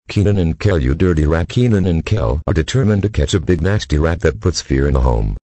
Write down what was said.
Kenan and Kel, you dirty rat. Kenan and Kel are determined to catch a big nasty rat that puts fear in the home.